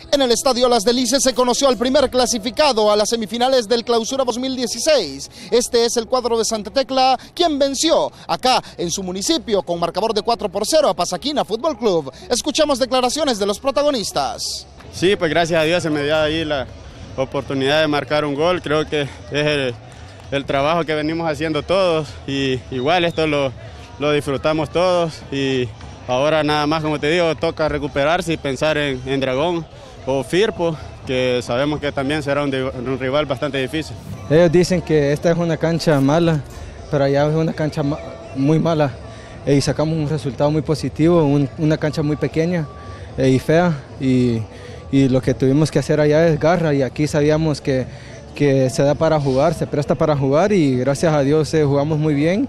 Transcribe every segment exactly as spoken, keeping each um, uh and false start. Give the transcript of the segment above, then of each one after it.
En el Estadio Las Delicias se conoció al primer clasificado a las semifinales del Clausura dos mil dieciséis. Este es el cuadro de Santa Tecla, quien venció acá en su municipio con marcador de cuatro por cero a Pasaquina Fútbol Club. Escuchamos declaraciones de los protagonistas. Sí, pues gracias a Dios se me dio ahí la oportunidad de marcar un gol. Creo que es el, el trabajo que venimos haciendo todos y igual esto lo, lo disfrutamos todos y ahora nada más, como te digo, toca recuperarse y pensar en, en Dragón o Firpo, que sabemos que también será un, un rival bastante difícil. Ellos dicen que esta es una cancha mala, pero allá es una cancha ma muy mala y sacamos un resultado muy positivo, un, una cancha muy pequeña y fea y, y lo que tuvimos que hacer allá es garra y aquí sabíamos que, que se da para jugar, se presta para jugar y gracias a Dios eh, jugamos muy bien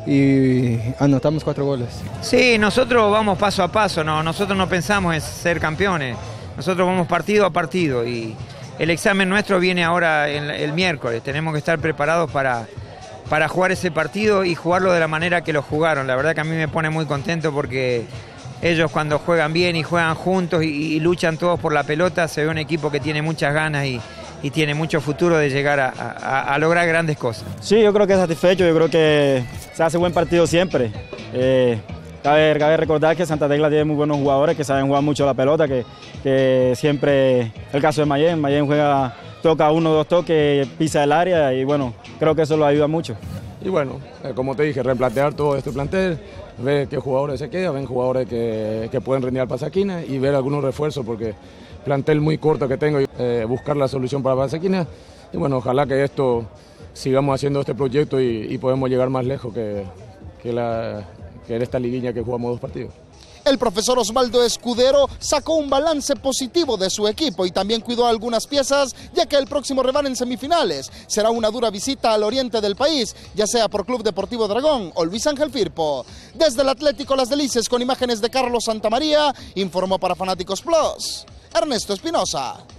y anotamos cuatro goles. Sí, nosotros vamos paso a paso, no, nosotros no pensamos en ser campeones. Nosotros vamos partido a partido y el examen nuestro viene ahora el, el miércoles. Tenemos que estar preparados para, para jugar ese partido y jugarlo de la manera que lo jugaron. La verdad que a mí me pone muy contento porque ellos cuando juegan bien y juegan juntos y, y luchan todos por la pelota, se ve un equipo que tiene muchas ganas y, y tiene mucho futuro de llegar a, a, a lograr grandes cosas. Sí, yo creo que satisfecho, yo creo que se hace buen partido siempre. Eh, Cabe, cabe recordar que Santa Tecla tiene muy buenos jugadores que saben jugar mucho la pelota, que, que siempre, el caso de Mayén, Mayén juega, toca uno o dos toques, pisa el área y bueno, creo que eso lo ayuda mucho. Y bueno, eh, como te dije, replantear todo este plantel, ver qué jugadores se quedan, ver jugadores que, que pueden rendir al Pasaquina y ver algunos refuerzos porque plantel muy corto que tengo, eh, buscar la solución para Pasaquina y bueno, ojalá que esto sigamos haciendo este proyecto y, y podemos llegar más lejos que, que la... que en esta liguilla que jugamos dos partidos. El profesor Osvaldo Escudero sacó un balance positivo de su equipo y también cuidó algunas piezas, ya que el próximo rival en semifinales será una dura visita al oriente del país, ya sea por Club Deportivo Dragón o Luis Ángel Firpo. Desde el Atlético Las Delicias, con imágenes de Carlos Santamaría, informó para Fanáticos Plus, Ernesto Espinosa.